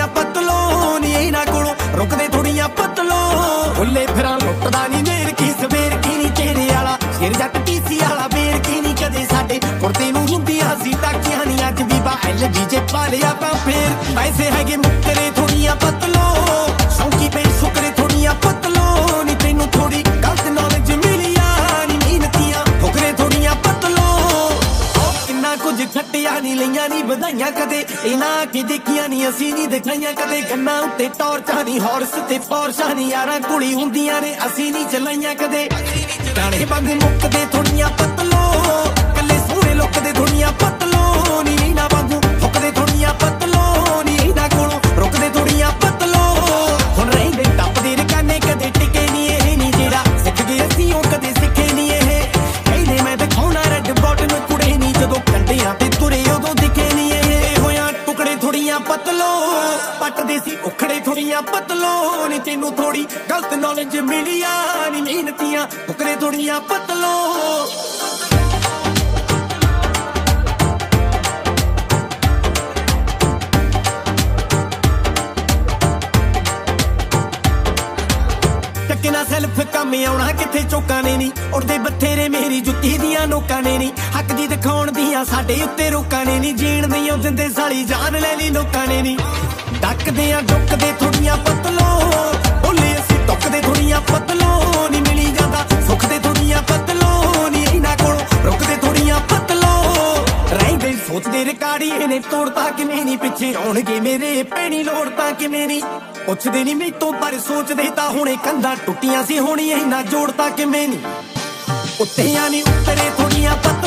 थोड़ियां पतलो नी इन्हां कोलों रुकदे थोड़ियां पतलो भुल्ले फिरां लुटदा नी मेर की सवेर की नी चेहरे वाला शेर जट टीसी वाला बेर की नी कदे साडे कुर्ते नूं हुंदियां सी टाकियां नी अज भी बाहल डीजे पा लिया तां फेर पैसे हैगे मुक्करे थोड़ियां पतलो शौकी पे शुक्रे थोड़ियां पतलो नी तैनूं थोड़ी गलत नॉलेज मिलिया नी मेहनतियां फुकरे थोड़ियां पतलो किन्ना कुछ खट्टिया नी लईयां नी बधाइयां कदे इन्हां के देखियां नी असीं नी दिखाइयां कदे गन्ना उत्ते टॉर्चां नी हॉर्स ते पोर्शां नी यारां कुड़ी हुंदियां ने असीं नी चलाइयां कदे गाने बंग मुक्कदे थोड़ियां पतलो कल्ले सोहणे लुकदे थोड़ियां पतलो नी इन्हां वांगू फुकदे थोड़ियां पतलो नी इन्हां कोलों रुकदे थोड़ियां पतलो हुण रहिंदे टप्पदे रकाने कदे टिके नी इह नी जेड़ा सिख गए असीं ओह कदे सिखे नी इह कहंदे मैं दिखाउणा रेड बॉटन कुड़े नी जदों कंढियां ते तुरे उदों दिखे नी इह होया टुकड़े थोड़ियां पतलो पटदे सी उखड़े थोड़ियां पतलो नी तैनूं थोड़ी गलत नॉलेज मिलिया नी मेहनतियां फुकरे थोड़ियां पतलो टकना सेल्फ कम आउणा किथे चौकां ने नी उड़दे बथेरे मेरी जुत्ती दियां नोकां ने नी हक दी दिखाउण दियां साडे उत्ते रोकां ने नी जीण दियां दिंदे साली जान ले ली लोकां ने नी डकदे आ डुकदे थोड़ियां पतलो बोले असीं टुकदे थोड़ियां पतलो नी मिली जांदा सुख दे थोड़ियां पतलो नी इन्हां कोलों रुकदे थोड़ियां पतलो रहिंदे सोचदे रिकार्डी इहने तोड़ता किवें नी पिछे आउणगे मेरे पैणी लोड़ता किवें नी पुछदे नी मैतों पर सोचदे तां हुणे कंधां टुट्टियां सी होणी इन्हां जोड़ता किवें नी उत्ते नी उतरे थोड़ियां पतलो